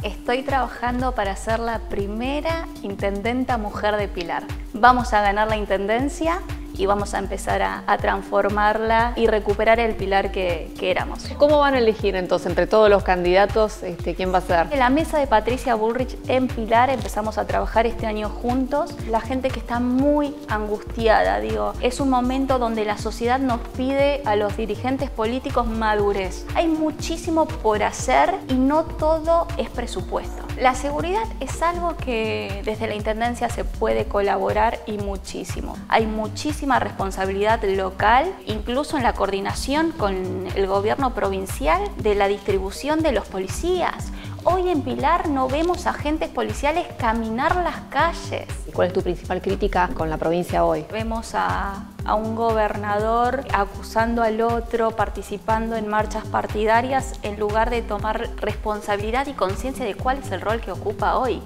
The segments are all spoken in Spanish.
Estoy trabajando para ser la primera intendenta mujer de Pilar. Vamos a ganar la intendencia y vamos a empezar a transformarla y recuperar el Pilar que éramos. ¿Cómo van a elegir entonces entre todos los candidatos quién va a ser? En la mesa de Patricia Bullrich en Pilar empezamos a trabajar este año juntos. La gente que está muy angustiada, es un momento donde la sociedad nos pide a los dirigentes políticos madurez. Hay muchísimo por hacer y no todo es presupuesto. La seguridad es algo que desde la Intendencia se puede colaborar y muchísimo. Hay muchísima responsabilidad local, incluso en la coordinación con el gobierno provincial de la distribución de los policías. Hoy en Pilar no vemos agentes policiales caminar las calles. ¿Cuál es tu principal crítica con la provincia hoy? Vemos a un gobernador acusando al otro, participando en marchas partidarias, en lugar de tomar responsabilidad y conciencia de cuál es el rol que ocupa hoy.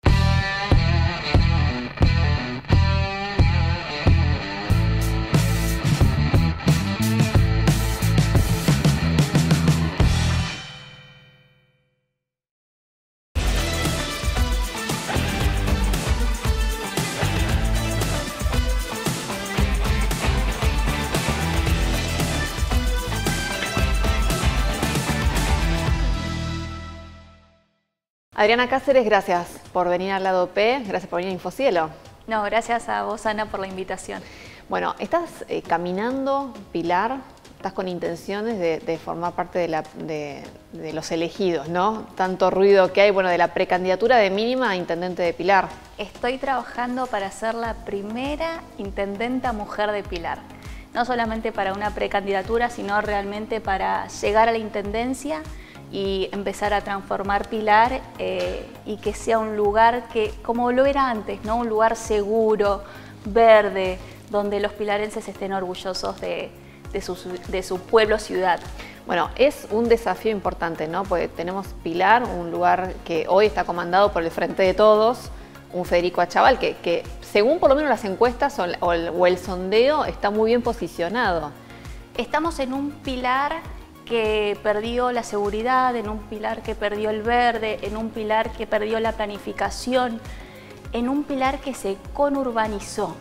Adriana Cáceres, gracias por venir al lado P, gracias por venir a Infocielo. No, gracias a vos, Ana, por la invitación. Bueno, estás caminando, Pilar, estás con intenciones de formar parte de los elegidos, ¿no? Tanto ruido que hay, bueno, de la precandidatura de mínima a intendente de Pilar. Estoy trabajando para ser la primera intendenta mujer de Pilar. No solamente para una precandidatura, sino realmente para llegar a la intendencia y empezar a transformar Pilar y que sea un lugar que, como lo era antes, ¿no? Un lugar seguro, verde, donde los pilarenses estén orgullosos de su pueblo-ciudad. Bueno, es un desafío importante, ¿no? Porque tenemos Pilar, un lugar que hoy está comandado por el Frente de Todos, un Federico Achaval que según por lo menos las encuestas o el sondeo está muy bien posicionado. Estamos en un Pilar que perdió la seguridad, en un Pilar que perdió el verde, en un Pilar que perdió la planificación, en un Pilar que se conurbanizó.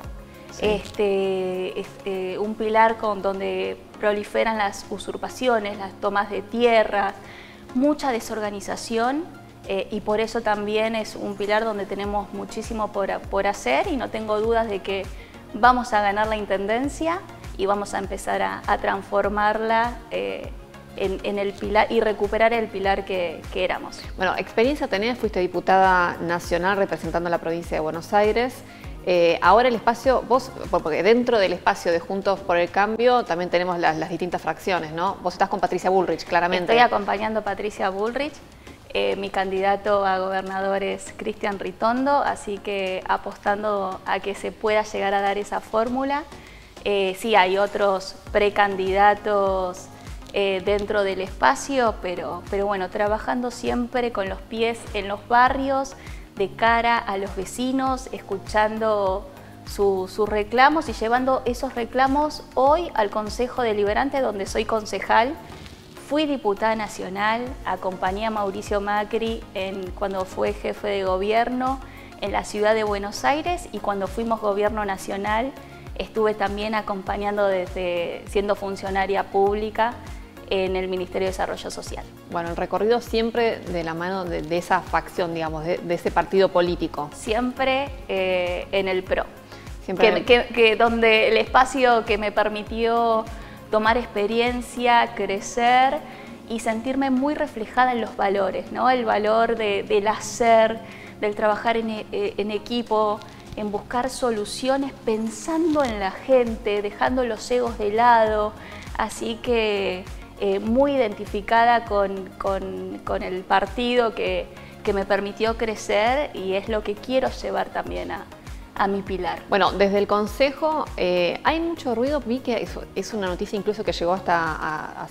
Sí. Un Pilar donde proliferan las usurpaciones, las tomas de tierra, mucha desorganización y por eso también es un Pilar donde tenemos muchísimo por hacer y no tengo dudas de que vamos a ganar la intendencia y vamos a empezar a transformarla en el Pilar y recuperar el Pilar que éramos. Bueno, experiencia tenés, fuiste diputada nacional representando a la provincia de Buenos Aires. Ahora el espacio, porque dentro del espacio de Juntos por el Cambio también tenemos las distintas fracciones, ¿no? Vos estás con Patricia Bullrich, claramente. Estoy acompañando a Patricia Bullrich. Mi candidato a gobernador es Cristian Ritondo, así que apostando a que se pueda llegar a dar esa fórmula. Sí, hay otros precandidatos dentro del espacio, pero bueno, trabajando siempre con los pies en los barrios, de cara a los vecinos, escuchando sus reclamos y llevando esos reclamos hoy al Consejo Deliberante, donde soy concejal. Fui diputada nacional, acompañé a Mauricio Macri cuando fue jefe de gobierno en la ciudad de Buenos Aires y cuando fuimos gobierno nacional estuve también acompañando siendo funcionaria pública en el Ministerio de Desarrollo Social. Bueno, el recorrido siempre de la mano de esa facción, digamos, de ese partido político. Siempre en el PRO, donde el espacio que me permitió tomar experiencia, crecer y sentirme muy reflejada en los valores, ¿no? El valor del hacer, del trabajar en equipo, en buscar soluciones pensando en la gente, dejando los egos de lado, así que muy identificada con el partido que me permitió crecer y es lo que quiero llevar también a mi Pilar. Bueno, desde el Consejo hay mucho ruido, vi que es una noticia incluso que llegó hasta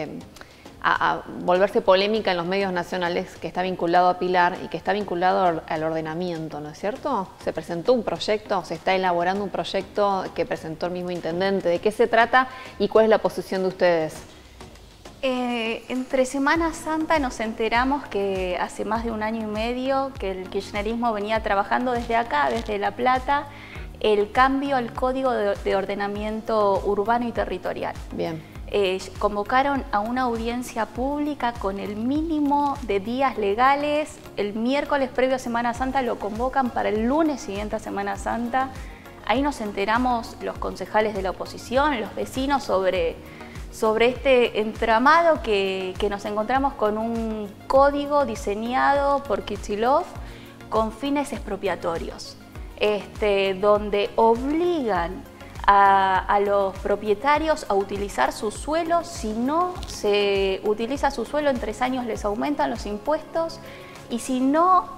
a volverse polémica en los medios nacionales, que está vinculado a Pilar y que está vinculado al ordenamiento, ¿no es cierto? Se presentó un proyecto, se está elaborando un proyecto que presentó el mismo intendente. ¿De qué se trata y cuál es la posición de ustedes? Entre Semana Santa nos enteramos que hace más de 1 año y medio que el kirchnerismo venía trabajando desde acá, desde La Plata, el cambio al Código de Ordenamiento Urbano y Territorial. Bien. Convocaron a una audiencia pública con el mínimo de días legales. El miércoles previo a Semana Santa lo convocan para el lunes siguiente a Semana Santa. Ahí nos enteramos los concejales de la oposición, los vecinos, sobre este entramado que nos encontramos con un código diseñado por Kicillof con fines expropiatorios, donde obligan a los propietarios a utilizar su suelo. Si no se utiliza su suelo en 3 años les aumentan los impuestos, y si no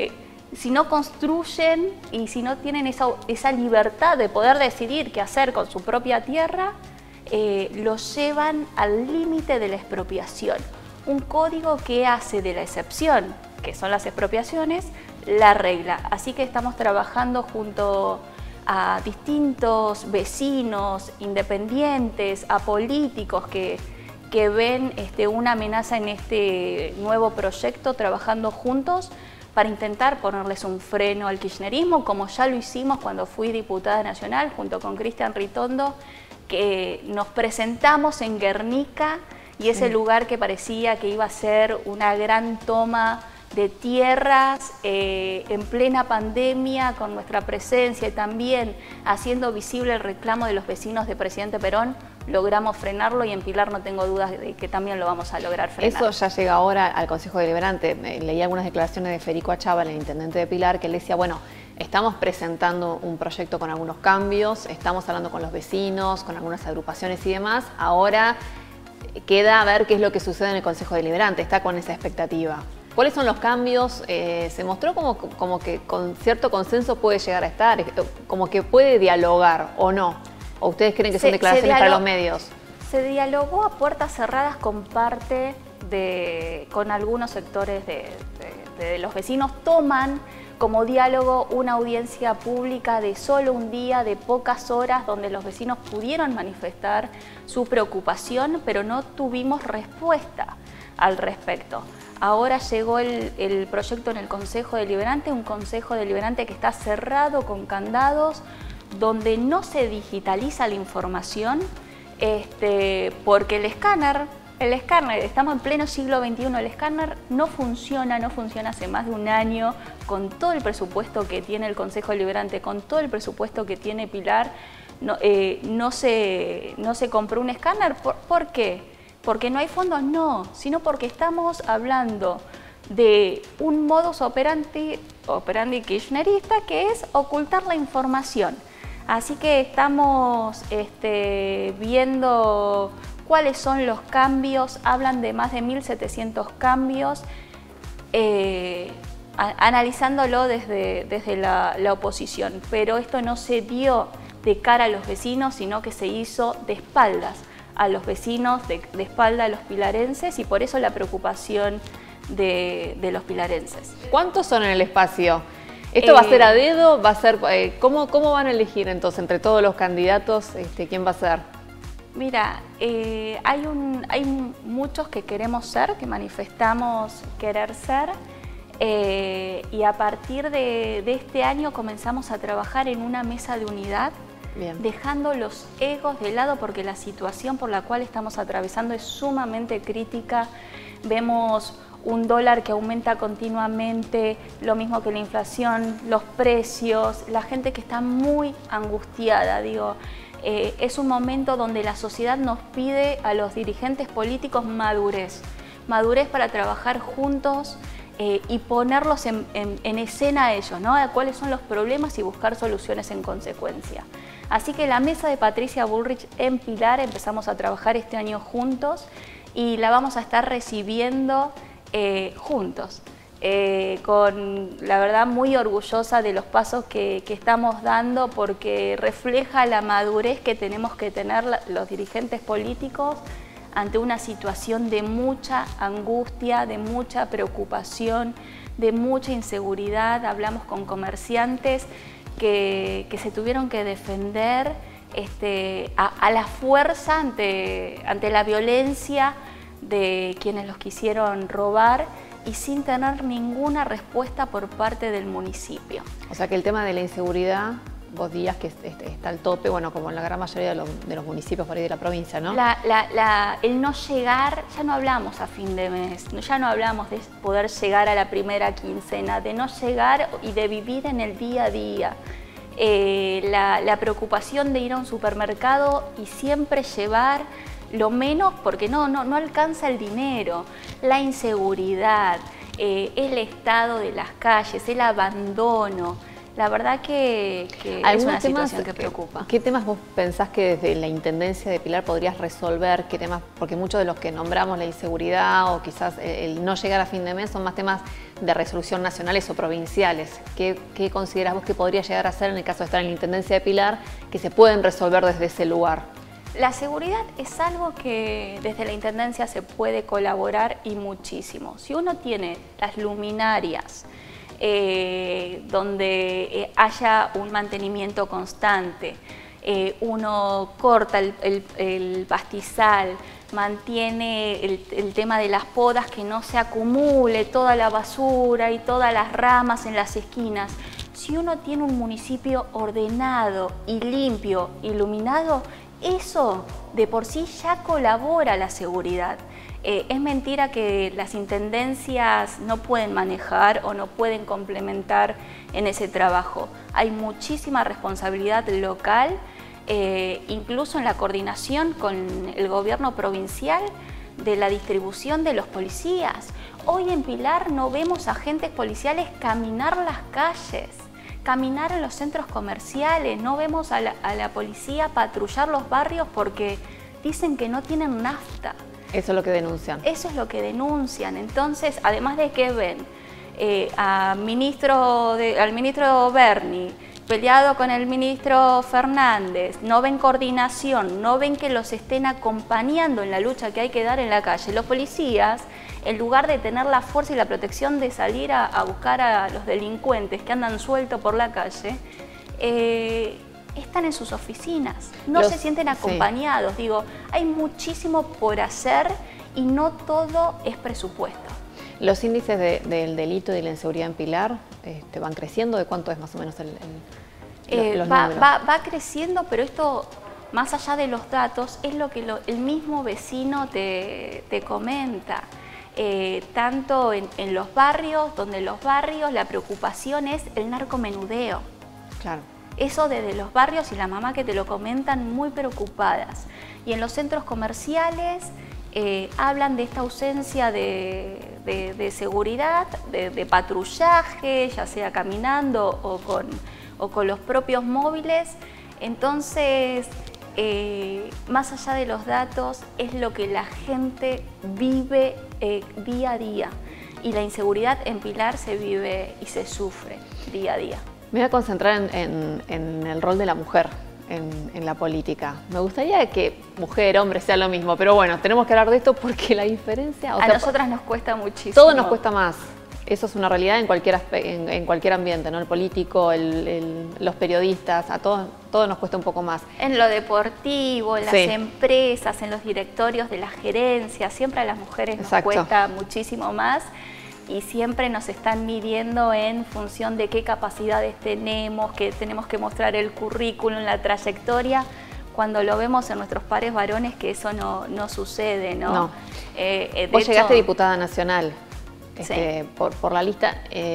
construyen y si no tienen esa libertad de poder decidir qué hacer con su propia tierra, los llevan al límite de la expropiación. Un código que hace de la excepción, que son las expropiaciones, la regla. Así que estamos trabajando junto a distintos vecinos, independientes, a políticos que ven una amenaza en este nuevo proyecto, trabajando juntos para intentar ponerles un freno al kirchnerismo, como ya lo hicimos cuando fui diputada nacional junto con Cristian Ritondo, que nos presentamos en Guernica, y ese lugar que parecía que iba a ser una gran toma de tierras en plena pandemia, con nuestra presencia y también haciendo visible el reclamo de los vecinos de Presidente Perón, logramos frenarlo, y en Pilar no tengo dudas de que también lo vamos a lograr frenar. Eso ya llega ahora al Consejo Deliberante. Leí algunas declaraciones de Federico Achával, el intendente de Pilar, que le decía, bueno, estamos presentando un proyecto con algunos cambios, estamos hablando con los vecinos, con algunas agrupaciones y demás. Ahora queda a ver qué es lo que sucede en el Consejo Deliberante, está con esa expectativa. ¿Cuáles son los cambios? Se mostró como que con cierto consenso puede llegar a estar, como que puede dialogar, ¿o no? ¿O ustedes creen que son declaraciones para los medios? Se dialogó a puertas cerradas con algunos sectores de los vecinos. Toman como diálogo una audiencia pública de solo un día, de pocas horas, donde los vecinos pudieron manifestar su preocupación, pero no tuvimos respuesta al respecto. Ahora llegó el proyecto en el Consejo Deliberante, un Consejo Deliberante que está cerrado con candados, donde no se digitaliza la información, porque el escáner, estamos en pleno siglo XXI, el escáner no funciona hace más de 1 año, con todo el presupuesto que tiene el Consejo Deliberante, con todo el presupuesto que tiene Pilar, no se compró un escáner. ¿Por qué? ¿Porque no hay fondos? No, sino porque estamos hablando de un modus operandi kirchnerista, que es ocultar la información. Así que estamos viendo cuáles son los cambios. Hablan de más de 1.700 cambios, analizándolo desde la oposición. Pero esto no se dio de cara a los vecinos, sino que se hizo de espaldas a los vecinos, de espalda a los pilarenses, y por eso la preocupación de los pilarenses. ¿Cuántos son en el espacio? ¿Esto va a ser a dedo? ¿Va a ser, ¿cómo van a elegir entonces entre todos los candidatos quién va a ser? Mira, hay muchos que queremos ser, que manifestamos querer ser, y a partir de este año comenzamos a trabajar en una mesa de unidad. Bien. Dejando los egos de lado, porque la situación por la cual estamos atravesando es sumamente crítica. Vemos un dólar que aumenta continuamente, lo mismo que la inflación, los precios, la gente que está muy angustiada. Es un momento donde la sociedad nos pide a los dirigentes políticos madurez para trabajar juntos y ponerlos en escena a ellos, ¿no? A cuáles son los problemas y buscar soluciones en consecuencia. Así que la mesa de Patricia Bullrich en Pilar empezamos a trabajar este año juntos, y la vamos a estar recibiendo juntos. La verdad, muy orgullosa de los pasos que estamos dando, porque refleja la madurez que tenemos que tener los dirigentes políticos ante una situación de mucha angustia, de mucha preocupación, de mucha inseguridad. Hablamos con comerciantes que se tuvieron que defender a la fuerza ante la violencia de quienes los quisieron robar y sin tener ninguna respuesta por parte del municipio. O sea que el tema de la inseguridad, vos dirías que está al tope, bueno, como en la gran mayoría de los municipios por ahí de la provincia, ¿no? El no llegar, ya no hablamos a fin de mes, ya no hablamos de poder llegar a la primera quincena, de no llegar y de vivir en el día a día. La preocupación de ir a un supermercado y siempre llevar lo menos porque no alcanza el dinero, la inseguridad, el estado de las calles, el abandono. La verdad que es una situación que preocupa. ¿Qué temas vos pensás que desde la Intendencia de Pilar podrías resolver? ¿Qué temas? Porque muchos de los que nombramos, la inseguridad o quizás el no llegar a fin de mes, son más temas de resolución nacionales o provinciales. ¿Qué considerás vos que podría llegar a ser en el caso de estar en la Intendencia de Pilar, que se pueden resolver desde ese lugar? La seguridad es algo que desde la Intendencia se puede colaborar y muchísimo. Si uno tiene las luminarias, donde haya un mantenimiento constante, uno corta el pastizal, mantiene el tema de las podas, que no se acumule toda la basura y todas las ramas en las esquinas. Si uno tiene un municipio ordenado y limpio, iluminado, eso de por sí ya colabora a la seguridad. Es mentira que las intendencias no pueden manejar o no pueden complementar en ese trabajo. Hay muchísima responsabilidad local, incluso en la coordinación con el gobierno provincial de la distribución de los policías. Hoy en Pilar no vemos agentes policiales caminar las calles, caminar en los centros comerciales, no vemos a la policía patrullar los barrios porque dicen que no tienen nafta. Eso es lo que denuncian. Eso es lo que denuncian. Entonces, además de que ven al ministro Berni peleado con el ministro Fernández, no ven coordinación, no ven que los estén acompañando en la lucha que hay que dar en la calle. Los policías, en lugar de tener la fuerza y la protección de salir a buscar a los delincuentes que andan sueltos por la calle, están en sus oficinas, no se sienten acompañados. Sí. Digo, hay muchísimo por hacer y no todo es presupuesto. ¿Los índices del delito y de la inseguridad en Pilar van creciendo? ¿De cuánto es más o menos los números? Va creciendo, pero esto, más allá de los datos, es lo que el mismo vecino te comenta. Tanto en los barrios, donde los barrios la preocupación es el narcomenudeo. Claro. Eso desde los barrios y la mamá que te lo comentan muy preocupadas. Y en los centros comerciales hablan de esta ausencia de seguridad, de patrullaje, ya sea caminando o con los propios móviles. Entonces, más allá de los datos, es lo que la gente vive día a día. Y la inseguridad en Pilar se vive y se sufre día a día. Me voy a concentrar en el rol de la mujer en la política. Me gustaría que mujer, hombre sea lo mismo, pero bueno, tenemos que hablar de esto porque la diferencia... A nosotras nos cuesta muchísimo. Todo nos cuesta más. Eso es una realidad en cualquier ambiente, ¿no? El político, los periodistas, a todos nos cuesta un poco más. En lo deportivo, en las empresas, en los directorios de las gerencias, siempre a las mujeres nos cuesta muchísimo más. Y siempre nos están midiendo en función de qué capacidades tenemos, que tenemos que mostrar el currículum, la trayectoria, cuando lo vemos en nuestros pares varones que eso no sucede, ¿no? No. Vos llegaste diputada nacional por la lista.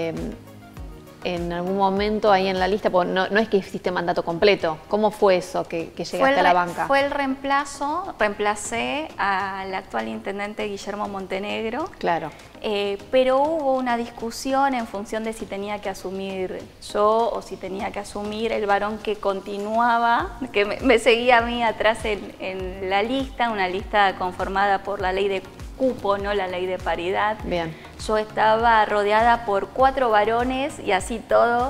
En algún momento ahí en la lista, no es que hiciste mandato completo. ¿Cómo fue eso que llegaste a la banca? Fue el reemplazo, reemplacé al actual intendente Guillermo Montenegro. Claro. Pero hubo una discusión en función de si tenía que asumir yo o si tenía que asumir el varón que continuaba, que me seguía a mí atrás en la lista, una lista conformada por la ley de cupo, no la ley de paridad. Bien. Yo estaba rodeada por 4 varones y así todo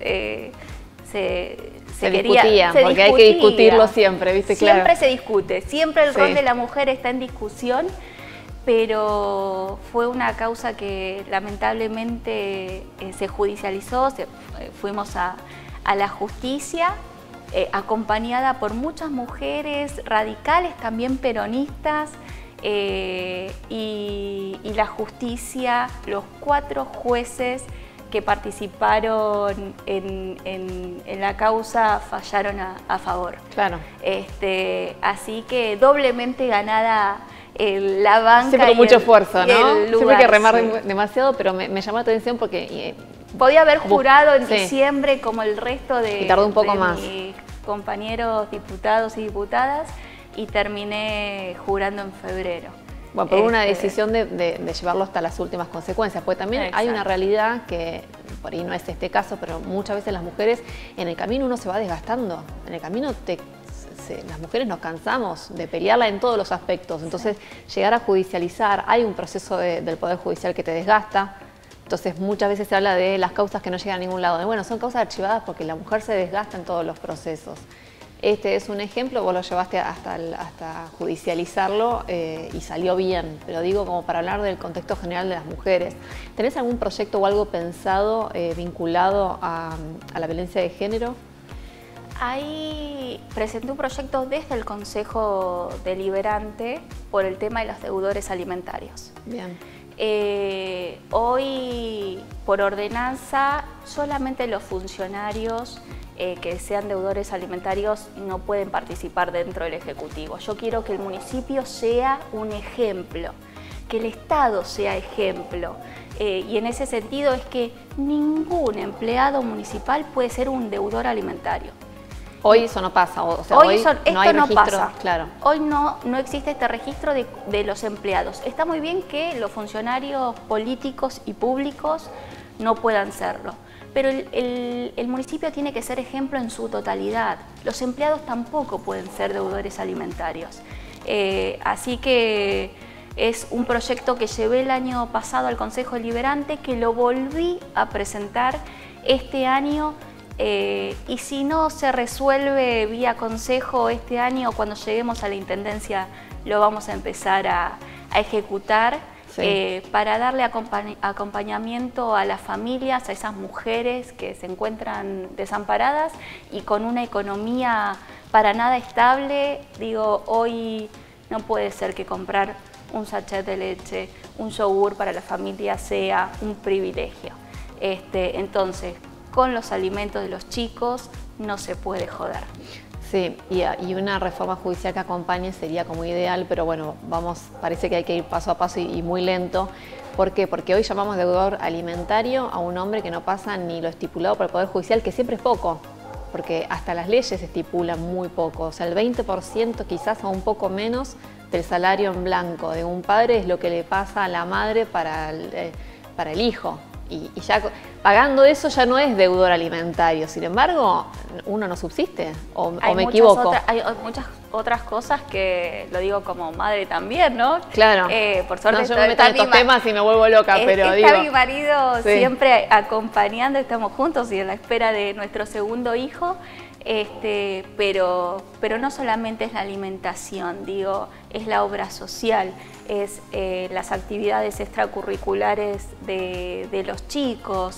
se discutía, porque hay que discutirlo siempre, ¿viste? Siempre se discute, siempre el rol de la mujer está en discusión, pero fue una causa que lamentablemente se judicializó, fuimos a la justicia, acompañada por muchas mujeres radicales, también peronistas, y la justicia, los 4 jueces que participaron en la causa fallaron a favor. Claro. Así que doblemente ganada la banca. Siempre con mucho esfuerzo, ¿no? Siempre hay que remar sí. demasiado, pero me llamó la atención porque... podía haber jurado en diciembre como el resto de, y tardó un poco más. Mis compañeros diputados y diputadas y terminé jurando en febrero. Bueno, por una decisión de llevarlo hasta las últimas consecuencias, porque también hay una realidad que, por ahí no es este caso, pero muchas veces las mujeres, en el camino uno se va desgastando, en el camino las mujeres nos cansamos de pelearla en todos los aspectos, entonces llegar a judicializar, hay un proceso del Poder Judicial que te desgasta, entonces muchas veces se habla de las causas que no llegan a ningún lado, bueno, son causas archivadas porque la mujer se desgasta en todos los procesos. Este es un ejemplo, vos lo llevaste hasta judicializarlo y salió bien, pero digo como para hablar del contexto general de las mujeres. ¿Tenés algún proyecto o algo pensado vinculado a la violencia de género? Ahí presenté un proyecto desde el Consejo Deliberante por el tema de los deudores alimentarios. Bien. Hoy, por ordenanza, solamente los funcionarios que sean deudores alimentarios no pueden participar dentro del Ejecutivo. Yo quiero que el municipio sea un ejemplo, que el Estado sea ejemplo. Y en ese sentido es que ningún empleado municipal puede ser un deudor alimentario. Hoy eso no pasa, o sea, hoy no hay esto no registro, pasa. Claro. Hoy no existe este registro de los empleados. Está muy bien que los funcionarios políticos y públicos no puedan serlo, pero el municipio tiene que ser ejemplo en su totalidad. Los empleados tampoco pueden ser deudores alimentarios. Así que es un proyecto que llevé el año pasado al Consejo Deliberante, que lo volví a presentar este año. Y si no se resuelve vía consejo este año, cuando lleguemos a la Intendencia lo vamos a empezar a ejecutar, para darle acompañamiento a las familias, a esas mujeres que se encuentran desamparadas y con una economía para nada estable. Digo, hoy no puede ser que comprar un sachet de leche, un yogur para la familia sea un privilegio. Entonces, con los alimentos de los chicos no se puede joder. Sí, y una reforma judicial que acompañe sería como ideal, pero bueno, parece que hay que ir paso a paso y muy lento. ¿Por qué? Porque hoy llamamos deudor alimentario a un hombre que no pasa ni lo estipulado por el Poder Judicial, que siempre es poco, porque hasta las leyes estipulan muy poco. O sea, el 20% quizás o un poco menos del salario en blanco de un padre es lo que le pasa a la madre para el hijo. Y ya pagando eso ya no es deudor alimentario. Sin embargo, uno no subsiste, o me equivoco. Hay muchas otras cosas que lo digo como madre también, ¿no? Claro. Por suerte, no, yo me meto en estos temas y me vuelvo loca, pero digo... Está mi marido siempre acompañando, estamos juntos y en la espera de nuestro segundo hijo. Pero no solamente es la alimentación, digo, es la obra social, es las actividades extracurriculares de los chicos,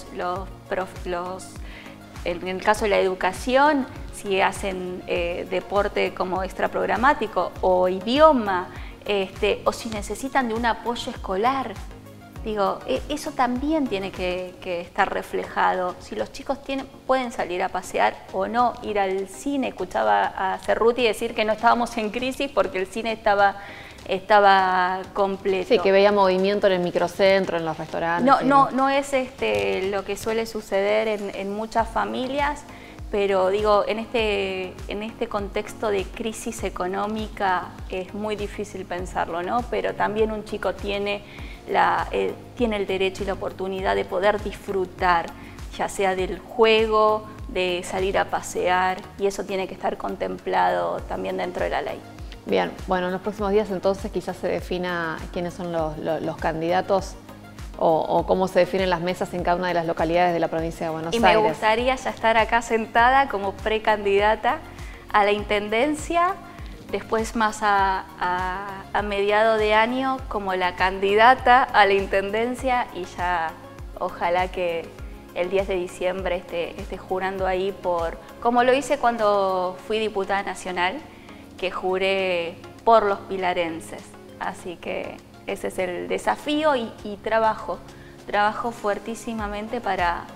en el caso de la educación, si hacen deporte como extraprogramático o idioma, o si necesitan de un apoyo escolar. Digo, eso también tiene que estar reflejado. Si los chicos pueden salir a pasear o no, ir al cine. Escuchaba a Cerruti decir que no estábamos en crisis porque el cine estaba completo. Sí, que veía movimiento en el microcentro, en los restaurantes. No es lo que suele suceder en muchas familias, pero digo, en este contexto de crisis económica es muy difícil pensarlo, ¿no? Pero también un chico tiene el derecho y la oportunidad de poder disfrutar, ya sea del juego, de salir a pasear, y eso tiene que estar contemplado también dentro de la ley. Bien, bueno, en los próximos días entonces quizás se defina quiénes son los candidatos o cómo se definen las mesas en cada una de las localidades de la provincia de Buenos Aires. Y me gustaría ya estar acá sentada como precandidata a la Intendencia, después más a mediado de año como la candidata a la Intendencia, y ya ojalá que el 10 de diciembre esté jurando ahí como lo hice cuando fui diputada nacional, que juré por los pilarenses. Así que ese es el desafío y trabajo fuertísimamente para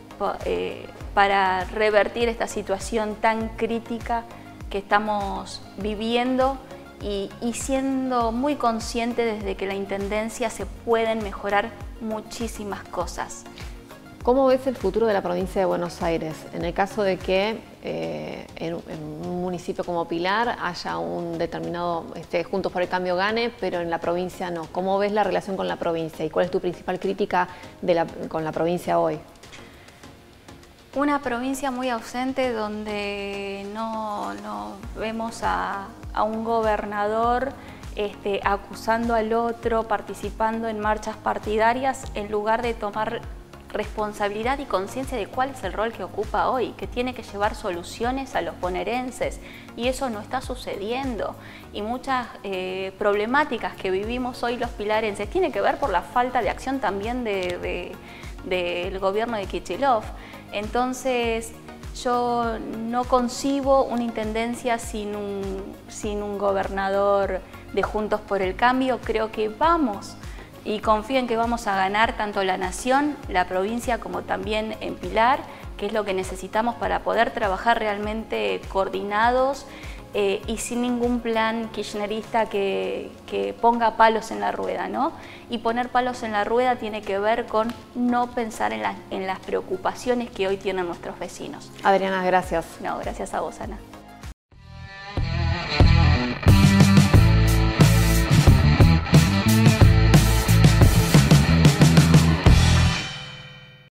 revertir esta situación tan crítica que estamos viviendo y siendo muy consciente desde que la Intendencia se pueden mejorar muchísimas cosas. ¿Cómo ves el futuro de la provincia de Buenos Aires? En el caso de que en un municipio como Pilar haya un determinado, Juntos por el Cambio gane, pero en la provincia no. ¿Cómo ves la relación con la provincia y cuál es tu principal crítica con la provincia hoy? Una provincia muy ausente donde no vemos a un gobernador acusando al otro, participando en marchas partidarias, en lugar de tomar responsabilidad y conciencia de cuál es el rol que ocupa hoy, que tiene que llevar soluciones a los bonaerenses, y eso no está sucediendo. Y muchas problemáticas que vivimos hoy los pilarenses tienen que ver por la falta de acción también del gobierno de Kicillof. Entonces, yo no concibo una intendencia sin un gobernador de Juntos por el Cambio. Creo que vamos, y confío en que vamos a ganar tanto la nación, la provincia, como también en Pilar, que es lo que necesitamos para poder trabajar realmente coordinados y sin ningún plan kirchnerista que ponga palos en la rueda, ¿no? Y poner palos en la rueda tiene que ver con no pensar en las preocupaciones que hoy tienen nuestros vecinos. Adriana, gracias. No, gracias a vos, Ana.